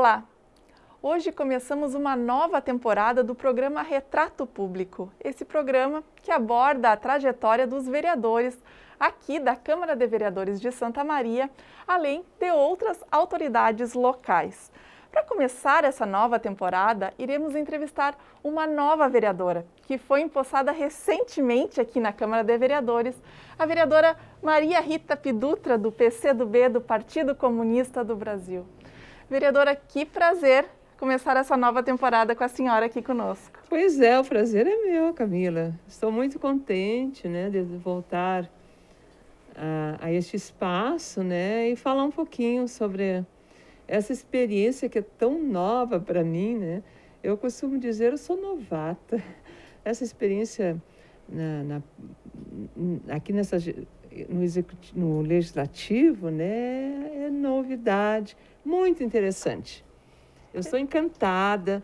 Olá! Hoje começamos uma nova temporada do programa Retrato Público. Esse programa que aborda a trajetória dos vereadores aqui da Câmara de Vereadores de Santa Maria, além de outras autoridades locais. Para começar essa nova temporada, iremos entrevistar uma nova vereadora, que foi empossada recentemente aqui na Câmara de Vereadores, a vereadora Maria Rita Pidutra, do PCdoB, do Partido Comunista do Brasil. Vereadora, que prazer começar essa nova temporada com a senhora aqui conosco. Pois é, o prazer é meu, Camila. Estou muito contente, né, de voltar a este espaço, né, e falar um pouquinho sobre essa experiência que é tão nova para mim, né. Eu costumo dizer, eu sou novata. Essa experiência aqui no Legislativo, né, é novidade, muito interessante. Eu estou encantada.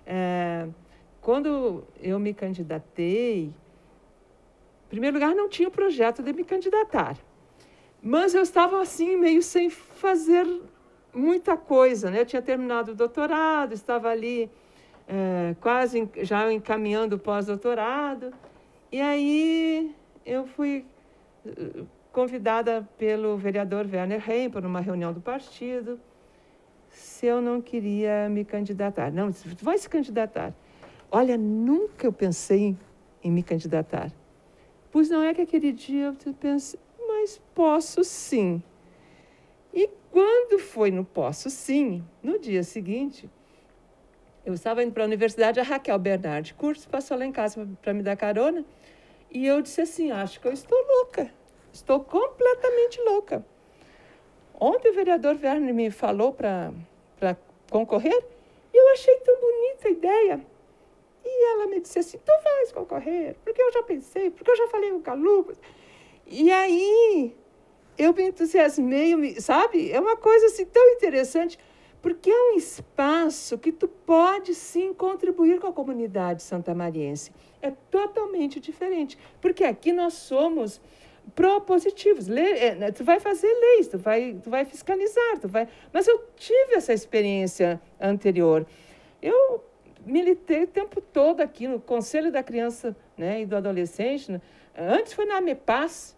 Quando eu me candidatei, em primeiro lugar, não tinha o projeto de me candidatar. Mas eu estava, assim, meio sem fazer muita coisa, né? Eu tinha terminado o doutorado, estava ali quase já encaminhando o pós-doutorado. E aí eu fui convidada pelo vereador Werner Reim para uma reunião do partido, se eu não queria me candidatar. Não, tu vai se candidatar. Olha, nunca eu pensei em me candidatar. Pois não é que aquele dia eu pensei, mas posso sim. E quando foi no posso sim, no dia seguinte, eu estava indo para a universidade, a Raquel Bernardi Curso passou lá em casa para me dar carona, e eu disse assim, acho que eu estou louca, estou completamente louca. Ontem o vereador Werner me falou para concorrer e eu achei tão bonita a ideia. E ela me disse assim, tu vais concorrer, porque eu já pensei, porque eu já falei com o Calupas. E aí eu me entusiasmei, sabe? É uma coisa assim tão interessante, porque é um espaço que tu pode sim contribuir com a comunidade santamariense. É totalmente diferente, porque aqui nós somos propositivos. Tu vai fazer leis, tu vai fiscalizar, mas eu tive essa experiência anterior. Eu militei o tempo todo aqui no Conselho da Criança, né, e do Adolescente. Né? Antes foi na AMEPAS,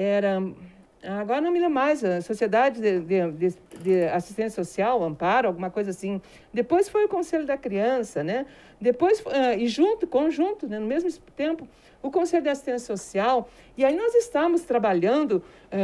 agora não me lembro mais, a Sociedade de Assistência Social, Amparo, alguma coisa assim. Depois foi o Conselho da Criança, né? Depois, conjunto, né? No mesmo tempo, o Conselho de Assistência Social. E aí nós estamos trabalhando,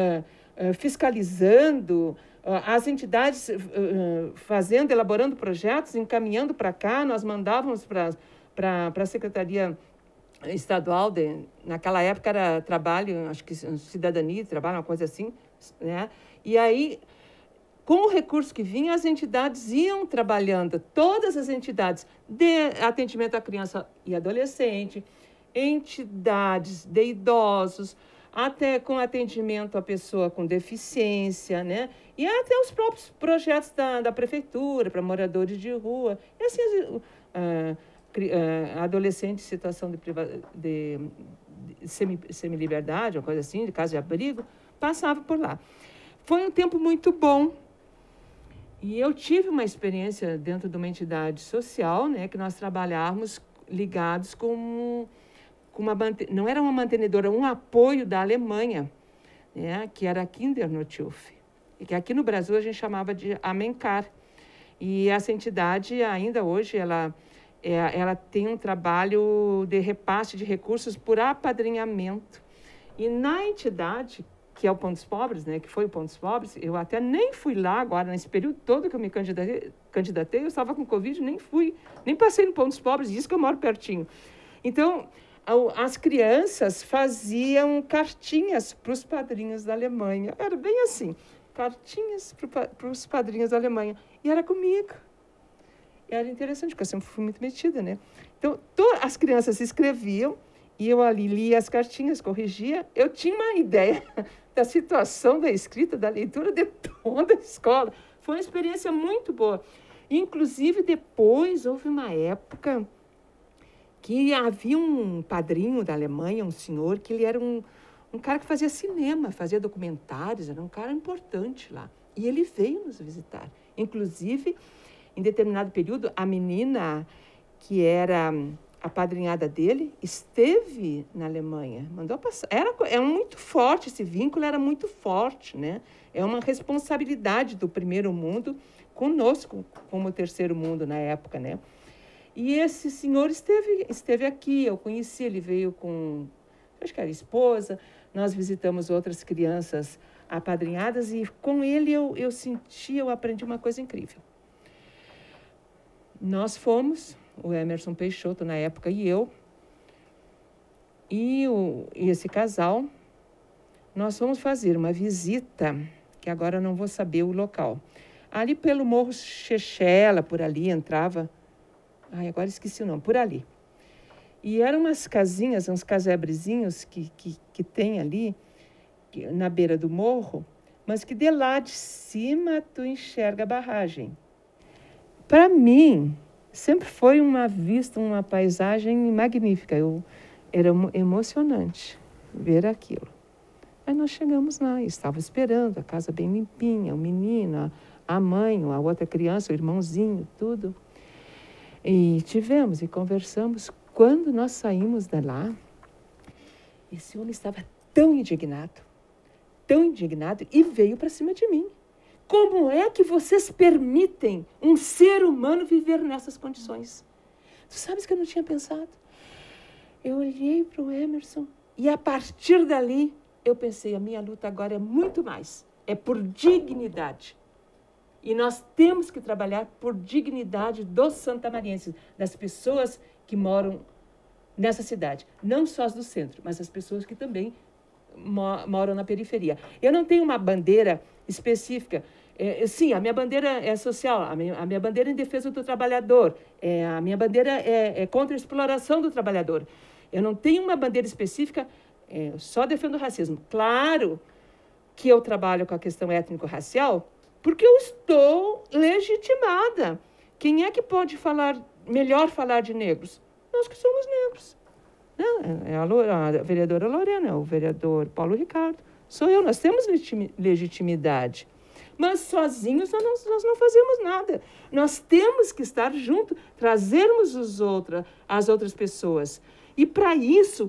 fiscalizando, as entidades elaborando projetos, encaminhando para cá, nós mandávamos para a Secretaria Estadual, naquela época era trabalho, acho que cidadania, trabalho, uma coisa assim, né? E aí, com o recurso que vinha, as entidades iam trabalhando, todas as entidades de atendimento à criança e adolescente, entidades de idosos, até com atendimento à pessoa com deficiência, né? E até os próprios projetos da prefeitura para moradores de rua. E assim, adolescente em situação de semi-liberdade, uma coisa assim, de casa de abrigo, passava por lá. Foi um tempo muito bom. E eu tive uma experiência dentro de uma entidade social, né, que nós trabalhávamos ligados com não era uma mantenedora, um apoio da Alemanha, né, que era a Kindernothilfe, e que aqui no Brasil a gente chamava de Amencar. E essa entidade, ainda hoje, ela tem um trabalho de repasse de recursos por apadrinhamento. E na entidade, que é o Pão dos Pobres, né, que foi o Pão dos Pobres, eu até nem fui lá agora, nesse período todo que eu me candidatei, eu estava com Covid, nem passei no Pão dos Pobres, isso que eu moro pertinho. Então, as crianças faziam cartinhas para os padrinhos da Alemanha. Era bem assim, cartinhas para os padrinhos da Alemanha. E era comigo. E era interessante, porque eu sempre fui muito metida, né? Então, as crianças se escreviam, e eu ali lia as cartinhas, corrigia. Eu tinha uma ideia da situação da escrita, da leitura de toda a escola. Foi uma experiência muito boa. Inclusive, depois, houve uma época que havia um padrinho da Alemanha, um senhor, que ele era um cara que fazia cinema, fazia documentários, era um cara importante lá. E ele veio nos visitar. Inclusive, em determinado período, a menina que era a padrinhada dele esteve na Alemanha, mandou passar. Era muito forte, esse vínculo era muito forte, né? É uma responsabilidade do primeiro mundo conosco, como o terceiro mundo na época, né? E esse senhor esteve aqui, eu conheci, ele veio com, acho que era esposa, nós visitamos outras crianças apadrinhadas e com ele eu aprendi uma coisa incrível. Nós fomos, o Emerson Peixoto na época e eu, e esse casal, nós fomos fazer uma visita, que agora não vou saber o local. Ali pelo Morro Chechela, por ali, entrava... Ai, agora esqueci o nome, por ali. E eram umas casinhas, uns casebrezinhos que tem ali, na beira do morro, mas que de lá de cima tu enxerga a barragem. Para mim, sempre foi uma vista, uma paisagem magnífica. Era emocionante ver aquilo. Aí nós chegamos lá, estava esperando, a casa bem limpinha, o menino, a mãe, a outra criança, o irmãozinho, tudo. E tivemos e conversamos. Quando nós saímos de lá, esse homem estava tão indignado e veio para cima de mim. Como é que vocês permitem um ser humano viver nessas condições? Tu sabes que eu não tinha pensado. Eu olhei para o Emerson e a partir dali eu pensei, a minha luta agora é muito mais, é por dignidade. E nós temos que trabalhar por dignidade dos santamarienses, das pessoas que moram nessa cidade. Não só as do centro, mas as pessoas que também moram na periferia. Eu não tenho uma bandeira específica. Sim, a minha bandeira é social, a minha bandeira é em defesa do trabalhador, a minha bandeira é contra a exploração do trabalhador. Eu não tenho uma bandeira específica, só defendo o racismo. Claro que eu trabalho com a questão étnico-racial, porque eu estou legitimada. Quem é que pode melhor falar de negros? Nós que somos negros. É a vereadora Lorena, é o vereador Paulo Ricardo. Sou eu, nós temos legitimidade. Mas sozinhos nós não fazemos nada. Nós temos que estar juntos, trazermos as outras pessoas. E para isso,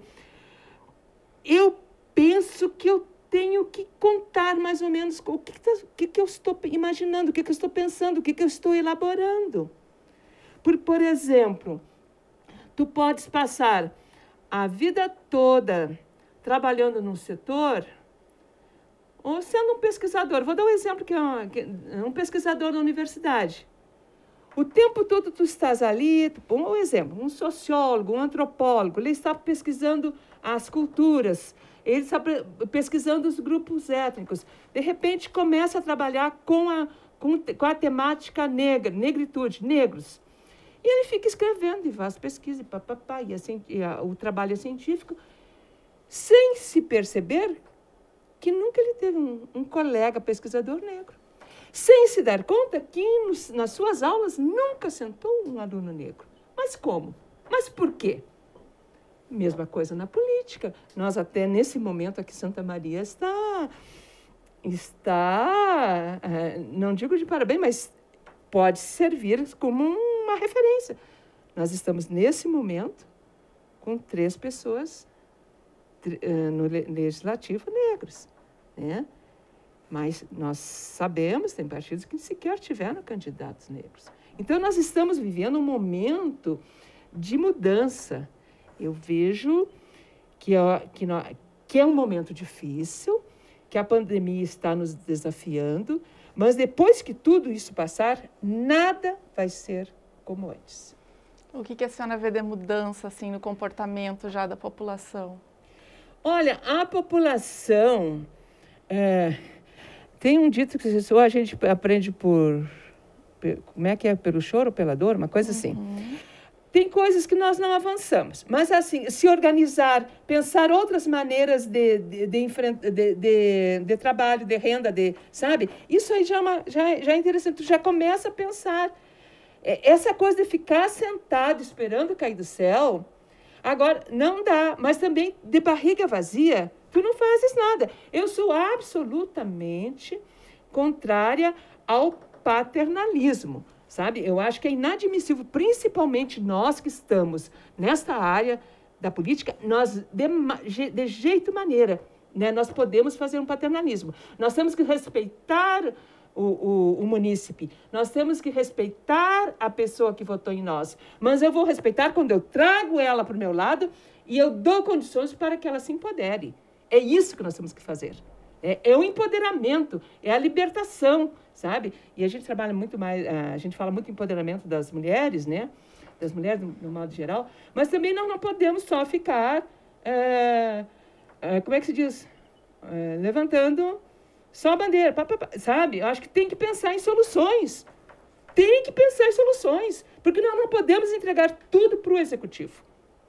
eu penso que eu tenho que contar mais ou menos o que eu estou imaginando, o que eu estou pensando, o que eu estou elaborando. Por exemplo, tu podes passar a vida toda trabalhando num setor ou sendo um pesquisador. Vou dar um exemplo que é um pesquisador da universidade. O tempo todo tu estás ali, um exemplo, um sociólogo, um antropólogo, ele está pesquisando as culturas, ele está pesquisando os grupos étnicos. De repente, começa a trabalhar com a temática negra, negritude, negros. E ele fica escrevendo e faz pesquisa, o trabalho é científico, sem se perceber que nunca ele teve um colega pesquisador negro. Sem se dar conta que nas suas aulas nunca sentou um aluno negro. Mas como? Mas por quê? Mesma coisa na política. Nós até nesse momento aqui Santa Maria está não digo de parabéns, mas pode servir como uma referência. Nós estamos nesse momento com 3 pessoas no legislativo negros, né? Mas nós sabemos, tem partidos que sequer tiveram candidatos negros. Então, nós estamos vivendo um momento de mudança. Eu vejo que é um momento difícil, que a pandemia está nos desafiando, mas depois que tudo isso passar, nada vai ser como antes. O que a senhora vê de mudança assim, no comportamento já da população? Olha, a população... tem um dito que ou a gente aprende como é que é? Pelo choro ou pela dor? Uma coisa assim. Tem coisas que nós não avançamos. Mas, assim, se organizar, pensar outras maneiras de trabalho, de renda, sabe? Isso aí já é interessante. Tu já começa a pensar. Essa coisa de ficar sentado esperando cair do céu, agora, não dá. Mas também, de barriga vazia, tu não fazes nada. Eu sou absolutamente contrária ao paternalismo. sabe? Eu acho que é inadmissível, principalmente nós que estamos nesta área da política, nós, de jeito e maneira, né, nós podemos fazer um paternalismo. Nós temos que respeitar o munícipe, nós temos que respeitar a pessoa que votou em nós, mas eu vou respeitar quando eu trago ela para o meu lado e eu dou condições para que ela se empodere. É isso que nós temos que fazer. É o empoderamento, é a libertação, sabe? E a gente trabalha muito mais, a gente fala muito em empoderamento das mulheres, né? Das mulheres, no modo geral, mas também nós não podemos só ficar, como é que se diz? Levantando só a bandeira, sabe? Eu acho que tem que pensar em soluções. Tem que pensar em soluções, porque nós não podemos entregar tudo para o executivo.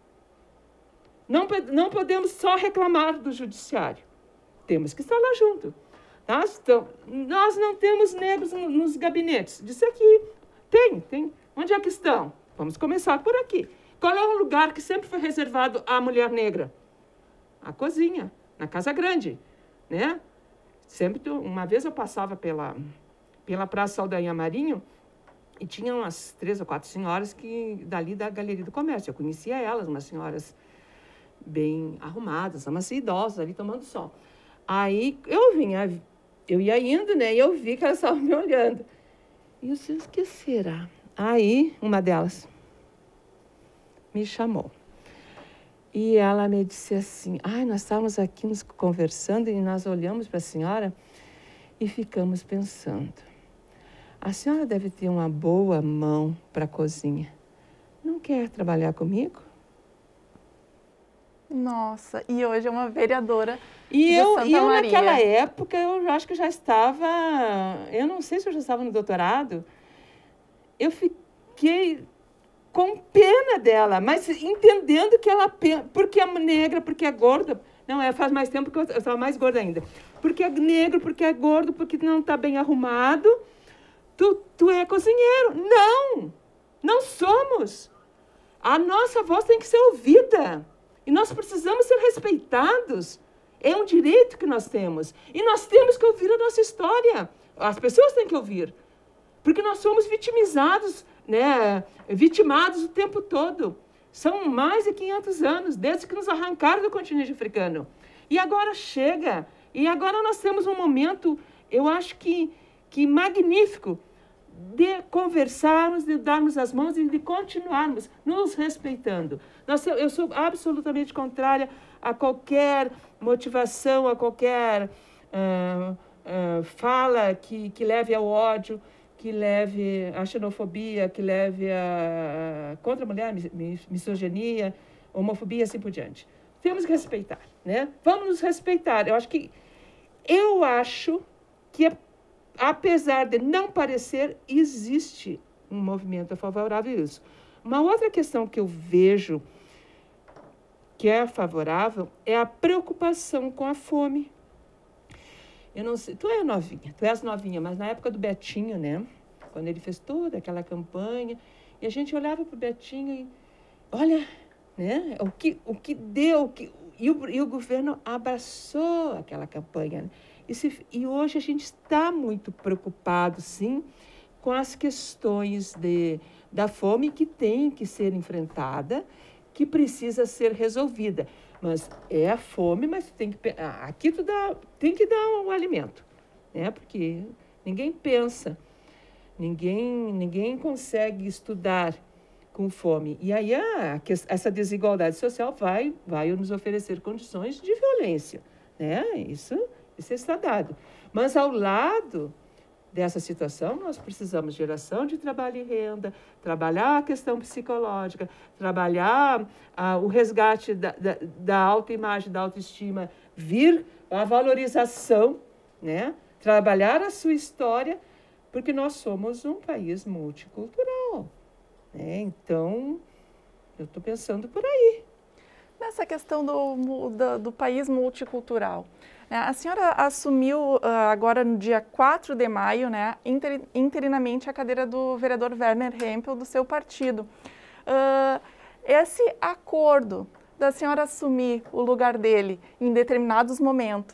Não podemos só reclamar do judiciário. Temos que estar lá junto. Nós não temos negros nos gabinetes. Disse aqui. Tem. Onde é que estão? Vamos começar por aqui. Qual é o lugar que sempre foi reservado à mulher negra? A cozinha, na Casa Grande, né? Sempre, uma vez eu passava pela Praça Saldanha Marinho e tinha umas 3 ou 4 senhoras dali da Galeria do Comércio. Eu conhecia elas, umas senhoras bem arrumadas, umas idosas ali tomando sol. Aí eu ia indo, né? E eu vi que elas estavam me olhando. E eu disse, o que será? Aí, uma delas me chamou. E ela me disse assim, nós estávamos aqui nos conversando e nós olhamos para a senhora e ficamos pensando. A senhora deve ter uma boa mão para a cozinha. Não quer trabalhar comigo? Nossa, e hoje é uma vereadora de Santa Maria. Naquela época, eu acho que já estava... Eu não sei se eu já estava no doutorado. Eu fiquei com pena dela, mas entendendo que ela... Porque é negra, porque é gorda. Não, faz mais tempo que eu estava mais gorda ainda. Porque é negro, porque é gordo, porque não está bem arrumado. Tu é cozinheiro. Não somos. A nossa voz tem que ser ouvida. E nós precisamos ser respeitados. É um direito que nós temos. E nós temos que ouvir a nossa história. As pessoas têm que ouvir. Porque nós somos vitimizados, né? Vitimados o tempo todo. São mais de 500 anos, desde que nos arrancaram do continente africano. E agora chega. E agora nós temos um momento, eu acho que magnífico, de conversarmos, de darmos as mãos e de continuarmos nos respeitando. Eu sou absolutamente contrária a qualquer motivação, a qualquer fala que leve ao ódio, que leve à xenofobia, que leve contra a mulher, misoginia, homofobia e assim por diante. Temos que respeitar, né? Vamos nos respeitar. Eu acho que apesar de não parecer, existe um movimento favorável a isso. Uma outra questão que eu vejo que é favorável é a preocupação com a fome. Eu não sei, tu és novinha, mas na época do Betinho, né? Quando ele fez toda aquela campanha, e a gente olhava para o Betinho e, olha, né? O que deu, e o governo abraçou aquela campanha, né? E hoje a gente está muito preocupado, sim, com as questões da fome que tem que ser enfrentada, que precisa ser resolvida. Mas é a fome, mas aqui tem que dar um alimento, né? Porque ninguém pensa, ninguém consegue estudar com fome. E aí essa desigualdade social vai nos oferecer condições de violência, né? Isso está dado. Mas, ao lado dessa situação, nós precisamos de geração de trabalho e renda, trabalhar a questão psicológica, trabalhar o resgate da autoimagem, da autoestima, vir a valorização, né? Trabalhar a sua história, porque nós somos um país multicultural, né? Então, eu estou pensando por aí. Nessa questão do país multicultural, a senhora assumiu agora no dia 4 de maio, né, interinamente a cadeira do vereador Werner Hempel do seu partido. Esse acordo da senhora assumir o lugar dele em determinados momentos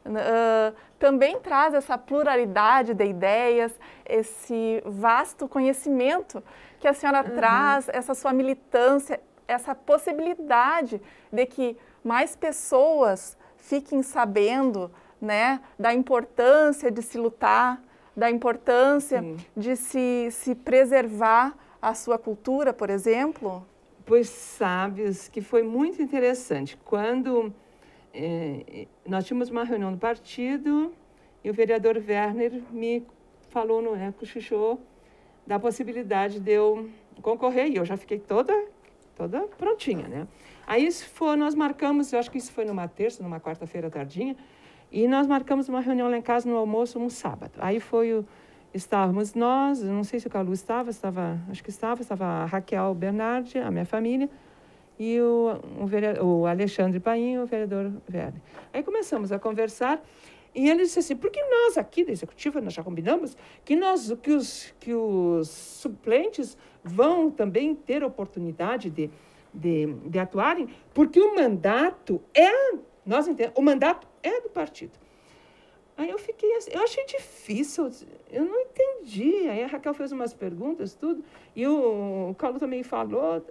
também traz essa pluralidade de ideias, esse vasto conhecimento que a senhora traz, essa sua militância, essa possibilidade de que mais pessoas fiquem sabendo, né, da importância de se lutar, da importância de se preservar a sua cultura, por exemplo? Pois sabes que foi muito interessante. Quando nós tínhamos uma reunião do partido e o vereador Werner me falou, cochichou da possibilidade de eu concorrer, e eu já fiquei toda prontinha, né? Aí nós marcamos, eu acho que isso foi numa terça, numa quarta-feira tardinha, e nós marcamos uma reunião lá em casa no almoço, um sábado. Aí estávamos nós, não sei se o Calu estava a Raquel Bernardi, a minha família, e o Alexandre Painho, o vereador Werner. Aí começamos a conversar, e ele disse assim, porque nós aqui da executiva, nós já combinamos que os suplentes vão também ter oportunidade de atuarem, porque o mandato o mandato é do partido. Aí eu fiquei assim, eu achei difícil, eu não entendi. Aí a Raquel fez umas perguntas, tudo, e o Carlos também falou.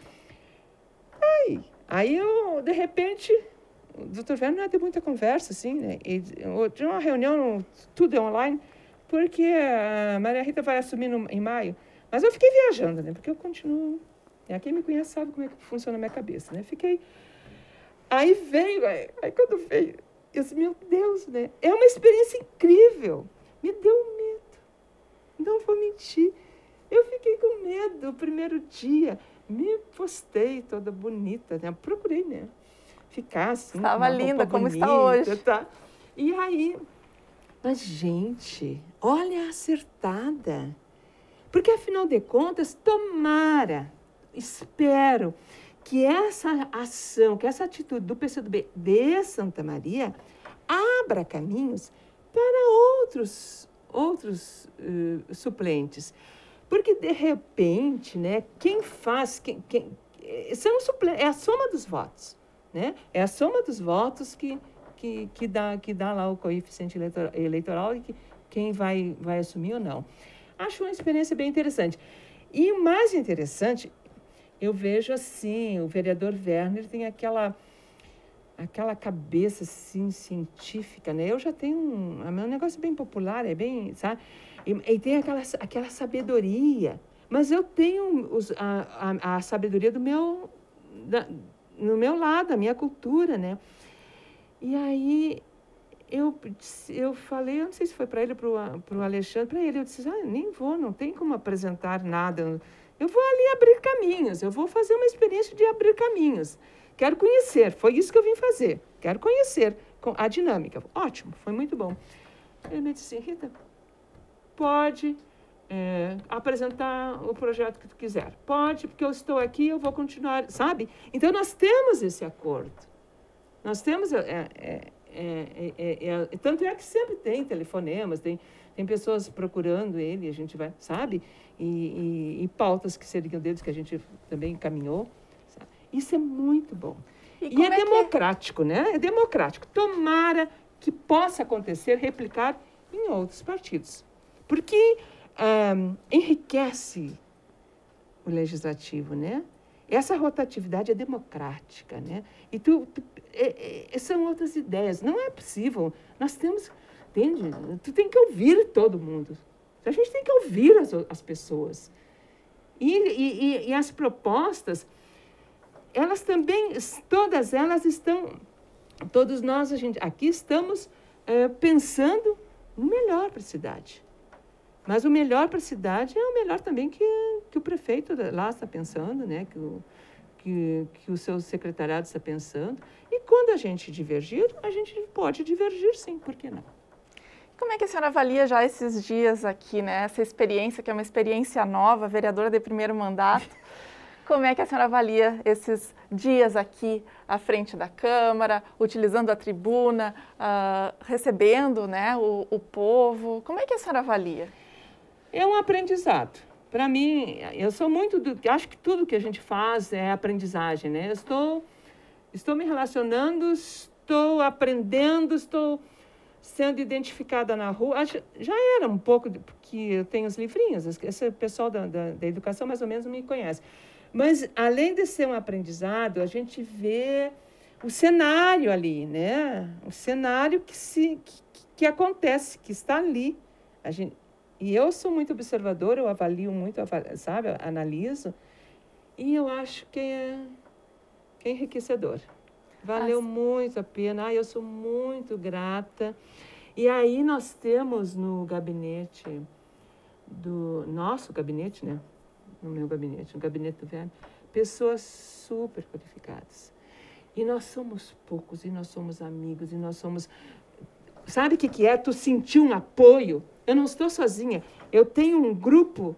Aí eu, de repente, o doutor Werner não deu muita conversa, assim, né? E tinha uma reunião, tudo é online, porque a Maria Rita vai assumir em maio. Mas eu fiquei viajando, né? Porque eu continuo. Quem me conhece sabe como é que funciona a minha cabeça, né? Aí quando veio, eu disse, meu Deus, né? É uma experiência incrível. Me deu medo. Não vou mentir. Eu fiquei com medo o primeiro dia. Me postei toda bonita, né? Procurei, né? Ficar assim. Estava linda, como bonita, está hoje. Tá? E aí, mas gente, olha a acertada. Porque, afinal de contas, espero que essa ação, que essa atitude do PCdoB de Santa Maria abra caminhos para outros suplentes. Porque, de repente, né, é a soma dos votos. Né? É a soma dos votos que dá lá o coeficiente eleitoral e quem vai assumir ou não. Acho uma experiência bem interessante. E o mais interessante, eu vejo assim, o vereador Werner tem aquela cabeça assim, científica, né? Eu já tenho um negócio bem popular, é bem, sabe? E tem aquela sabedoria. Mas eu tenho a sabedoria no meu lado, a minha cultura, né? E aí eu falei, eu não sei se foi para ele ou para o Alexandre, para ele, eu disse, nem vou, não tem como apresentar nada. Eu vou ali abrir caminhos, eu vou fazer uma experiência de abrir caminhos. Quero conhecer, foi isso que eu vim fazer. Quero conhecer a dinâmica. Ótimo, foi muito bom. Ele me disse, Rita, pode apresentar o projeto que tu quiser. Pode, porque eu estou aqui, eu vou continuar, sabe? Então, nós temos esse acordo. Nós temos... tanto é que sempre tem telefonemas, tem pessoas procurando ele, a gente vai, sabe? E pautas que seriam deles, que a gente também encaminhou. Sabe? Isso é muito bom. E é democrático, né? É democrático. Tomara que possa acontecer, replicar em outros partidos. Porque enriquece o legislativo, né? Essa rotatividade é democrática, né? E são outras ideias. Não é possível. Nós temos... Entende? Tu tem que ouvir todo mundo. A gente tem que ouvir as pessoas. E as propostas, elas também, todas elas estão... Todos nós, aqui estamos pensando no melhor para a cidade. Mas o melhor para a cidade é o melhor também que o prefeito lá está pensando, né? Que o seu secretariado está pensando. E quando a gente pode divergir, sim, por que não? Como é que a senhora avalia já esses dias aqui, né? Essa experiência, que é uma experiência nova, vereadora de primeiro mandato. Como é que a senhora avalia esses dias aqui à frente da Câmara, utilizando a tribuna, recebendo, né, o povo? Como é que a senhora avalia? É um aprendizado. Para mim, eu sou muito acho que tudo que a gente faz é aprendizagem, né? Eu estou me relacionando, estou aprendendo, estou sendo identificada na rua, já era um pouco, porque eu tenho os livrinhos, esse pessoal da educação mais ou menos me conhece. Mas, além de ser um aprendizado, a gente vê o cenário ali, né? O cenário que acontece, que está ali. E eu sou muito observadora, eu avalio muito, sabe? Analiso. E eu acho que é enriquecedor. Valeu muito a pena. Eu sou muito grata. E aí nós temos no gabinete, nosso gabinete, né? No meu gabinete, no gabinete do Verne, pessoas super qualificadas. E nós somos poucos, e nós somos amigos, e nós somos... Sabe o que é? Tu sentir um apoio. Eu não estou sozinha. Eu tenho um grupo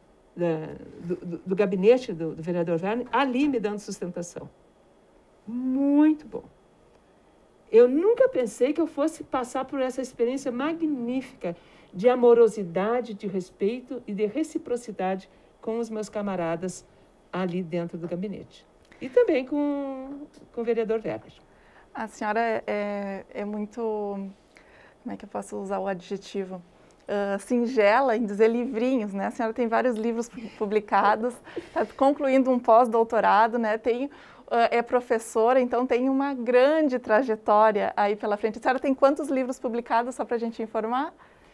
do gabinete do vereador Verne ali me dando sustentação. Muito bom. Eu nunca pensei que eu fosse passar por essa experiência magnífica de amorosidade, de respeito e de reciprocidade com os meus camaradas ali dentro do gabinete. E também com o vereador Weber. A senhora é muito, como é que eu posso usar o adjetivo? Singela em dizer livrinhos, né? A senhora tem vários livros publicados, está concluindo um pós-doutorado, né? É professora, então tem uma grande trajetória aí pela frente. A senhora tem quantos livros publicados, só para a gente informar?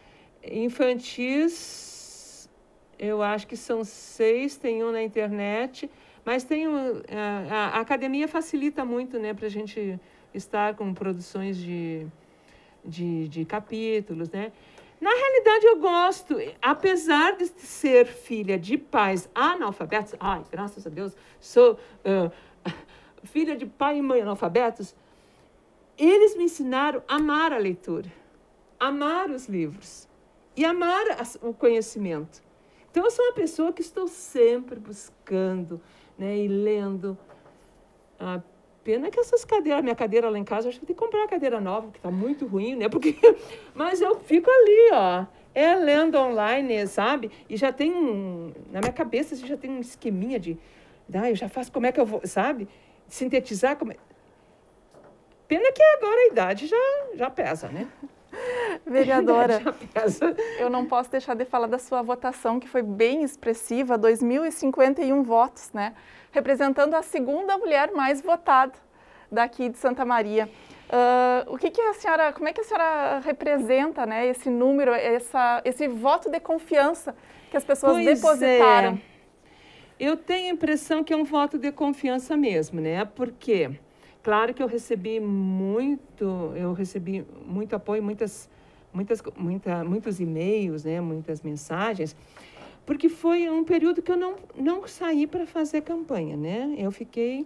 Infantis, eu acho que são 6, tem um na internet, mas a academia facilita muito, né, para a gente estar com produções de capítulos, né? Na realidade, eu gosto, apesar de ser filha de pais analfabetos, graças a Deus, sou filha de pai e mãe analfabetos, eles me ensinaram a amar a leitura, amar os livros e amar o conhecimento. Então, eu sou uma pessoa que estou sempre buscando, né, e lendo. A pena que essas cadeiras, minha cadeira lá em casa, eu acho que tem que comprar uma cadeira nova, que está muito ruim, né? Mas eu fico ali, ó, lendo online, sabe? E já tem na minha cabeça, já tem um esqueminha eu já faço como é que eu vou, sabe? Sintetizar. Pena que agora a idade já pesa, né? Vereadora, eu não posso deixar de falar da sua votação, que foi bem expressiva, 2.051 votos, né? Representando a segunda mulher mais votada daqui de Santa Maria. Como é que a senhora representa, né, esse número, esse voto de confiança que as pessoas depositaram? Eu tenho a impressão que é um voto de confiança mesmo, né? Porque, claro que eu recebi muito apoio, muitos e-mails, né? Muitas mensagens, porque foi um período que eu não saí para fazer campanha, né? Eu fiquei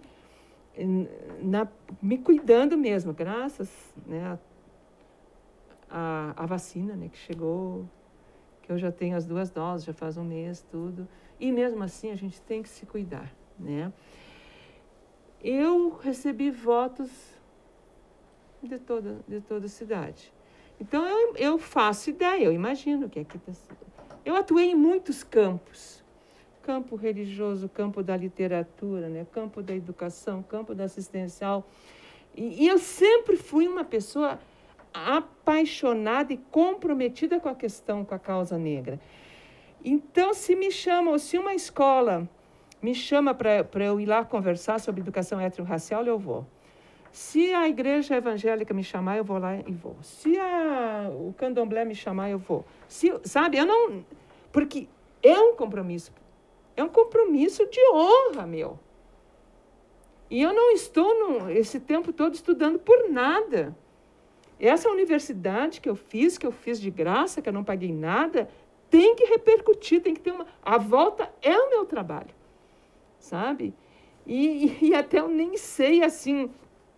me cuidando mesmo, graças, né, a vacina, né, que chegou, que eu já tenho as 2 doses, já faz um mês, tudo. E mesmo assim a gente tem que se cuidar, né? Eu recebi votos de toda a cidade. Então, eu faço ideia, eu imagino que aqui... Eu atuei em muitos campos. Campo religioso, campo da literatura, né? Campo da educação, campo da assistencial. E eu sempre fui uma pessoa apaixonada e comprometida com a questão, com a causa negra. Então, se uma escola me chama para eu ir lá conversar sobre educação étnico-racial, eu vou. Se a igreja evangélica me chamar, eu vou lá e vou. Se o candomblé me chamar, eu vou. Sabe, porque é um compromisso de honra, meu. E eu não estou esse tempo todo estudando por nada. Essa universidade que eu fiz de graça, que eu não paguei nada, tem que repercutir, tem que ter a volta é o meu trabalho, sabe? E até eu nem sei, assim,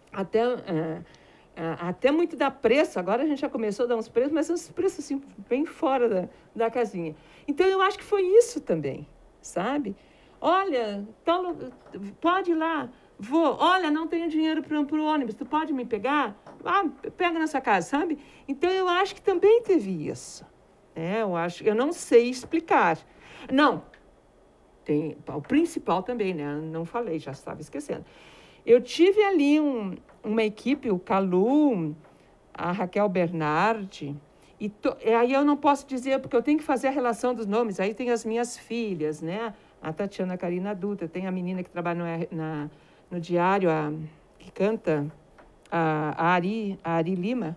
até muito dar preço. Agora a gente já começou a dar uns preços, mas uns preços, assim, bem fora da casinha. Então, eu acho que foi isso também, sabe? Olha, pode ir lá, vou. Olha, não tenho dinheiro para o ônibus, tu pode me pegar? Pega na sua casa, sabe? Então, eu acho que também teve isso. Eu não sei explicar. Não, tem o principal também, né? Não falei, já estava esquecendo. Eu tive ali uma equipe, o Calu, a Raquel Bernardi, e aí eu não posso dizer, porque eu tenho que fazer a relação dos nomes, aí tem as minhas filhas, né? A Tatiana Carina Dutra, tem a menina que trabalha no diário, que canta, a Ari Lima,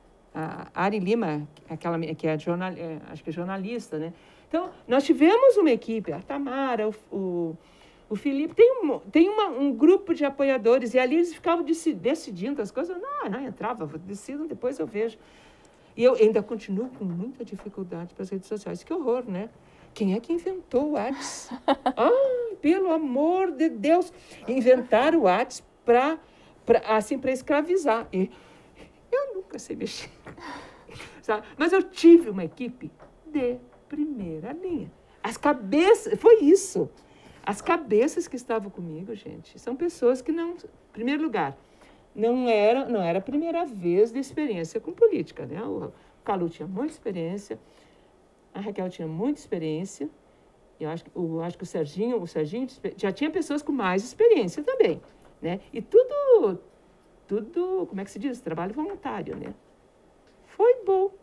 aquela que é acho que é jornalista, né? Então, nós tivemos uma equipe, a Tamara, o Felipe, tem um grupo de apoiadores, e ali eles ficavam decidindo as coisas. Não entrava, decidam, depois eu vejo. E eu ainda continuo com muita dificuldade para as redes sociais. Que horror, né? Quem é que inventou o WhatsApp? Pelo amor de Deus! Inventaram o WhatsApp para escravizar. E eu nunca sei mexer. Sabe? Mas eu tive uma equipe de primeira linha. As cabeças, foi isso. As cabeças que estavam comigo, gente, são pessoas que não, em primeiro lugar, não era a primeira vez de experiência com política, né? O Calu tinha muita experiência, a Raquel tinha muita experiência, eu acho que o Serginho já tinha pessoas com mais experiência também, né? E tudo, como é que se diz? Trabalho voluntário, né? Foi bom.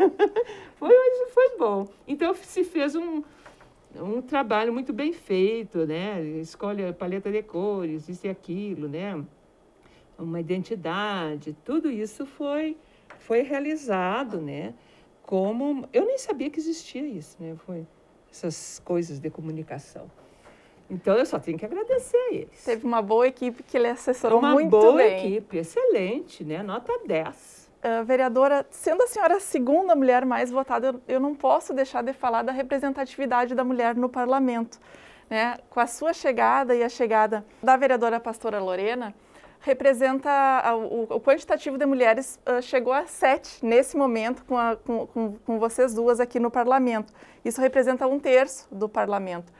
foi bom. Então, se fez um trabalho muito bem feito, né? Escolhe a paleta de cores, isso e aquilo, né? Uma identidade, tudo isso foi realizado, né? Como eu nem sabia que existia isso, né? Foi essas coisas de comunicação. Então, eu só tenho que agradecer a eles. Teve uma boa equipe que ele assessorou muito bem. Uma boa equipe, excelente, né? Nota 10. Vereadora, sendo a senhora a segunda mulher mais votada, eu não posso deixar de falar da representatividade da mulher no parlamento, né? Com a sua chegada e a chegada da vereadora Pastora Lorena, representa o quantitativo de mulheres chegou a 7 nesse momento com vocês duas aqui no parlamento. Isso representa 1/3 do parlamento.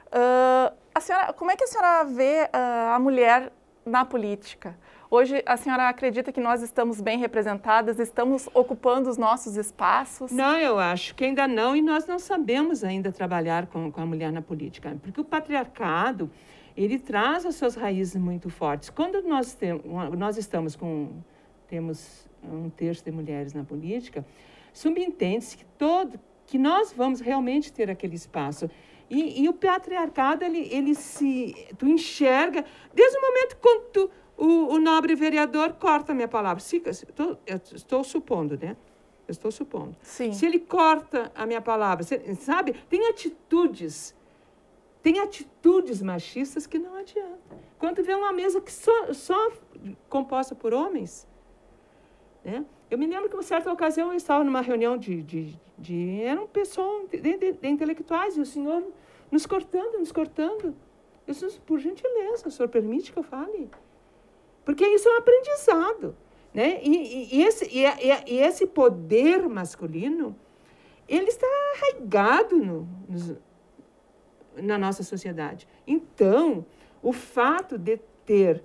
Como é que a senhora vê a mulher na política? Hoje, a senhora acredita que nós estamos bem representadas, estamos ocupando os nossos espaços? Não, eu acho que ainda não, e nós não sabemos ainda trabalhar com a mulher na política, porque o patriarcado, ele traz as suas raízes muito fortes. Quando nós temos 1/3 de mulheres na política, subentende-se que nós vamos realmente ter aquele espaço. E o patriarcado, tu enxerga, desde o momento quando o nobre vereador corta a minha palavra. Eu estou supondo, né? Eu estou supondo. Sim. Se ele corta a minha palavra, sabe? Tem atitudes machistas que não adianta. Quando vê uma mesa que só composta por homens, né? Eu me lembro que, em certa ocasião, eu estava numa reunião era um pessoal de intelectuais, e o senhor nos cortando. Eu disse, por gentileza, o senhor permite que eu fale? Porque isso é um aprendizado, né? E esse poder masculino, ele está arraigado na nossa sociedade. Então, o fato de ter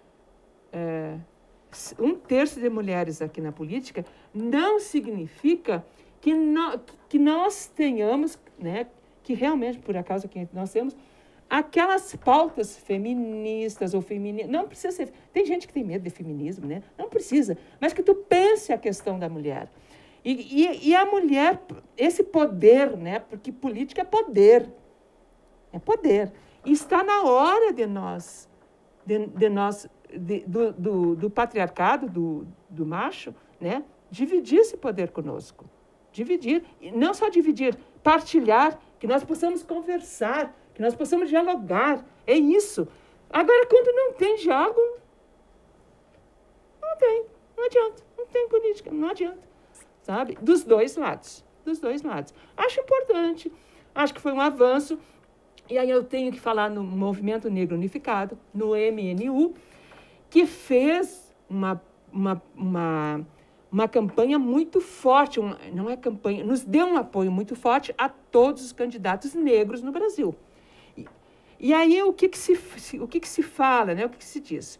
1/3 de mulheres aqui na política não significa que nós tenhamos, né, que realmente, por acaso, que nós temos aquelas pautas feministas ou femininas. Não precisa ser. Tem gente que tem medo de feminismo, né? Não precisa. Mas que tu pense a questão da mulher. E a mulher, esse poder, né? Porque política é poder. É poder. E está na hora do patriarcado, do macho, né? Dividir esse poder conosco. Dividir. E não só dividir, partilhar, que nós possamos conversar, que nós possamos dialogar. É isso. Agora, quando não tem diálogo, não adianta. Não tem política, não adianta. Sabe? Dos dois lados. Acho importante. Acho que foi um avanço. E aí eu tenho que falar no Movimento Negro Unificado, no MNU, que fez uma campanha muito forte, não é campanha, nos deu um apoio muito forte a todos os candidatos negros no Brasil. E aí o que se fala, né? O que se diz?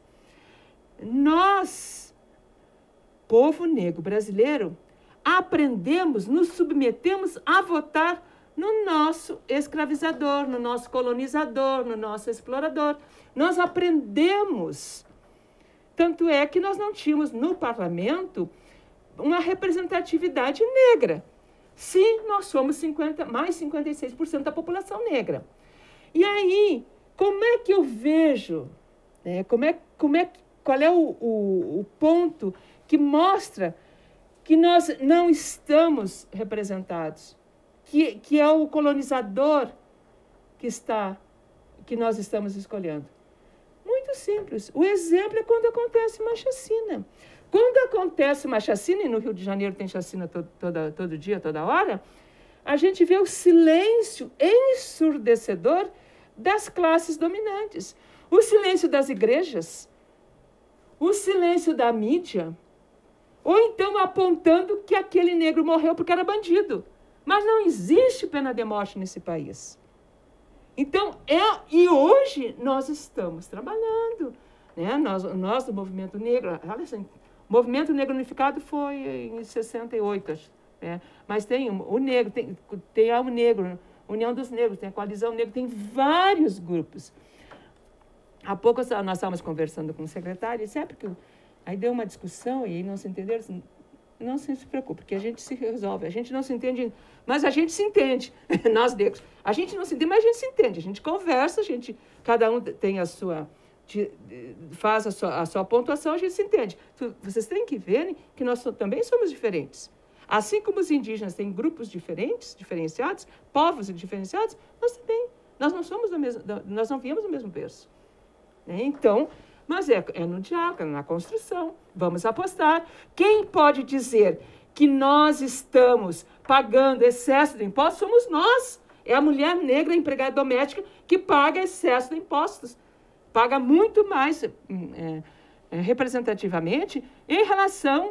Nós, povo negro brasileiro, aprendemos, nos submetemos a votar no nosso escravizador, no nosso colonizador, no nosso explorador. Nós aprendemos. Tanto é que nós não tínhamos no parlamento uma representatividade negra. Se nós somos mais 56% da população negra. E aí, como é que eu vejo, né, qual é o ponto que mostra que nós não estamos representados, que é o colonizador que nós estamos escolhendo? Muito simples. O exemplo é quando acontece uma chacina. Quando acontece uma chacina, e no Rio de Janeiro tem chacina todo dia, toda hora, a gente vê o silêncio ensurdecedor das classes dominantes. O silêncio das igrejas, o silêncio da mídia, ou então apontando que aquele negro morreu porque era bandido. Mas não existe pena de morte nesse país. Então, e hoje nós estamos trabalhando, né? Nós do Movimento Negro, olha assim, o Movimento Negro Unificado foi em 68, acho, né? Mas tem o negro, tem a União dos Negros, tem a Coalizão Negra, tem vários grupos. Há pouco nós estávamos conversando com o secretário, e sempre que aí deu uma discussão e aí não se entenderam, assim, não se preocupe, porque a gente se resolve, a gente não se entende, mas a gente se entende, nós negros. A gente não se entende, mas a gente se entende, a gente conversa, cada um tem faz a sua pontuação, a gente se entende. Vocês têm que ver que nós também somos diferentes. Assim como os indígenas têm grupos diferenciados, povos diferenciados, nós também. Nós não somos nós não viemos do mesmo berço. Então, mas é no diálogo, na construção. Vamos apostar. Quem pode dizer que nós estamos pagando excesso de impostos? Somos nós. É a mulher negra, a empregada doméstica, que paga excesso de impostos. Paga muito mais representativamente em relação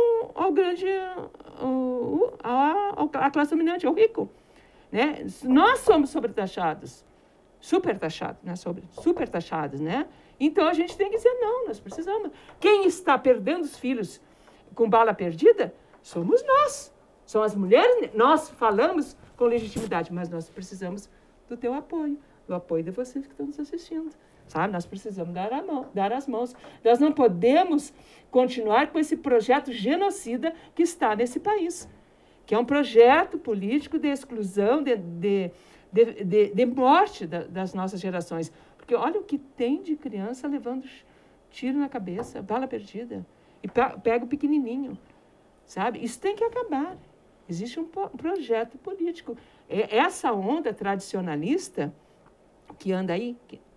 à classe dominante, ao rico. Né? Nós somos sobretaxados, supertaxados, né? Supertaxados, né? Então, a gente tem que dizer, não, nós precisamos. Quem está perdendo os filhos com bala perdida somos nós. São as mulheres, nós falamos com legitimidade, mas nós precisamos do teu apoio, do apoio de vocês que estão nos assistindo. Sabe? Nós precisamos dar as mãos. Nós não podemos continuar com esse projeto genocida que está nesse país, que é um projeto político de exclusão, de morte das nossas gerações. Porque olha o que tem de criança levando tiro na cabeça, bala perdida, e pega o pequenininho, sabe? Isso tem que acabar. Existe um projeto político. Essa onda tradicionalista que anda aí,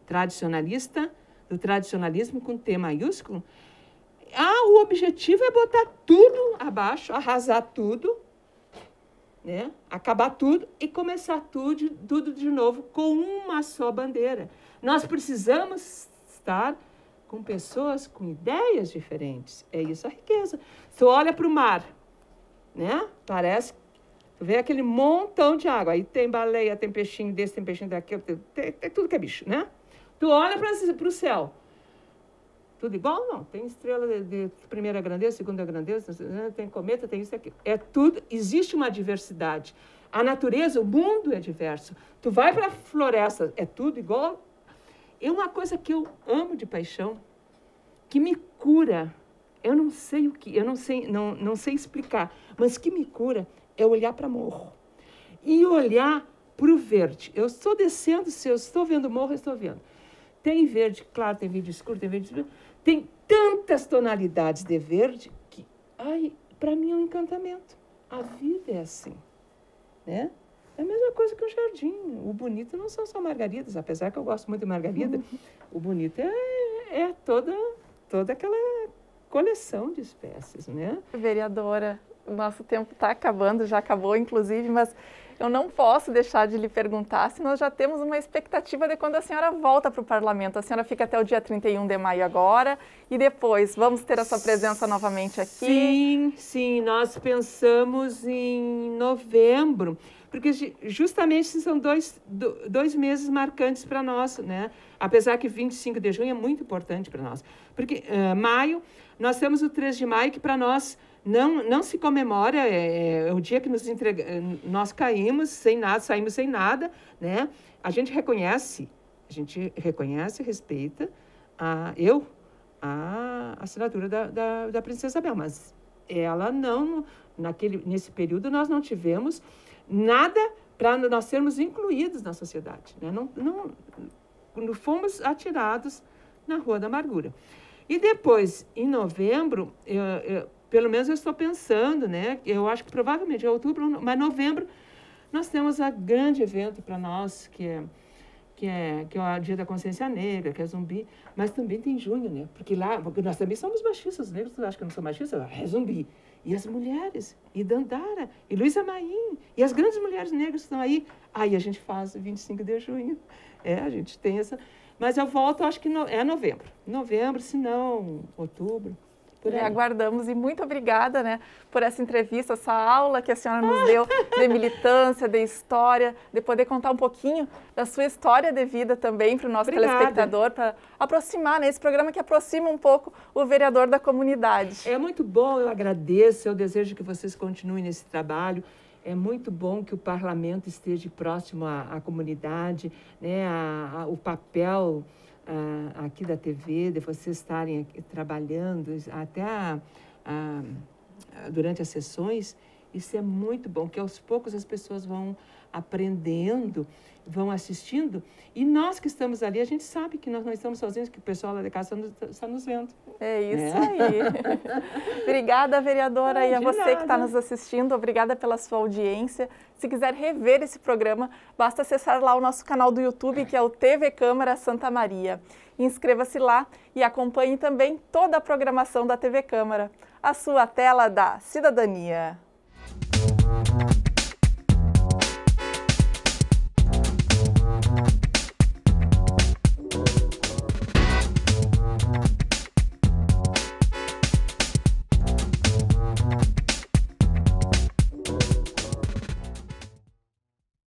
do tradicionalismo com T maiúsculo, o objetivo é botar tudo abaixo, arrasar tudo, né? Acabar tudo e começar tudo de novo com uma só bandeira. Nós precisamos estar com pessoas com ideias diferentes. É isso a riqueza. Tu olha para o mar, né? Parece, tu vê aquele montão de água. Aí tem baleia, tem peixinho desse, tem peixinho daquele, tem tudo que é bicho, né? Tu olha para o céu. Tudo igual? Não. Tem estrela de primeira grandeza, segunda grandeza, tem cometa, tem isso e aquilo. É tudo, existe uma diversidade. A natureza, o mundo é diverso. Tu vai para a floresta, é tudo igual. É uma coisa que eu amo de paixão, que me cura. Eu não sei o que, eu não sei explicar, mas que me cura é olhar para morro. E olhar para o verde. Eu estou descendo, se eu estou vendo o morro, eu estou vendo. Tem verde claro, tem verde escuro, tem verde escuro. Tem tantas tonalidades de verde que, para mim é um encantamento. A vida é assim, né? É a mesma coisa que um jardim. O bonito não são só margaridas, apesar que eu gosto muito de margarida. O bonito é toda aquela coleção de espécies, né? Vereadora, o nosso tempo está acabando, já acabou inclusive, mas eu não posso deixar de lhe perguntar se nós já temos uma expectativa de quando a senhora volta para o parlamento. A senhora fica até o dia 31 de maio agora e depois vamos ter a sua presença novamente aqui? Sim, nós pensamos em novembro, porque justamente são dois meses marcantes para nós, né? Apesar que 25 de junho é muito importante para nós. Porque maio, nós temos o 3 de maio, que para nós não se comemora, é o dia que nós caímos sem nada, saímos sem nada, né? A gente reconhece, respeita a assinatura da Princesa Isabel, mas ela não, nesse período nós não tivemos nada para nós sermos incluídos na sociedade, né? Não fomos atirados na Rua da Amargura. E depois, em novembro, pelo menos eu estou pensando, né? Eu acho que provavelmente é outubro, mas novembro, nós temos um grande evento para nós, que é o Dia da Consciência Negra, que é Zumbi, mas também tem junho, né? Porque nós também somos machistas, os negros acham que eu não sou machista, é Zumbi. E as mulheres, e Dandara, e Luísa Maim, e as grandes mulheres negras estão aí. Aí a gente faz o 25 de junho. A gente tem essa... Mas eu volto, acho que é novembro. Novembro, se não outubro. Aguardamos e muito obrigada, né, por essa entrevista, essa aula que a senhora nos deu de militância, de história, de poder contar um pouquinho da sua história de vida também para o nosso telespectador, para aproximar, né, esse programa que aproxima um pouco o vereador da comunidade. É muito bom, eu agradeço, eu desejo que vocês continuem nesse trabalho. É muito bom que o parlamento esteja próximo à comunidade, né, o papel aqui da TV, de vocês estarem aqui trabalhando até durante as sessões. Isso é muito bom, que aos poucos as pessoas vão aprendendo, vão assistindo, e nós que estamos ali, a gente sabe que nós não estamos sozinhos, que o pessoal lá de casa está nos vendo. É isso aí. Obrigada, vereadora, e a você que está nos assistindo, obrigada pela sua audiência. Se quiser rever esse programa, basta acessar lá o nosso canal do YouTube, que é o TV Câmara Santa Maria. Inscreva-se lá e acompanhe também toda a programação da TV Câmara, a sua tela da cidadania.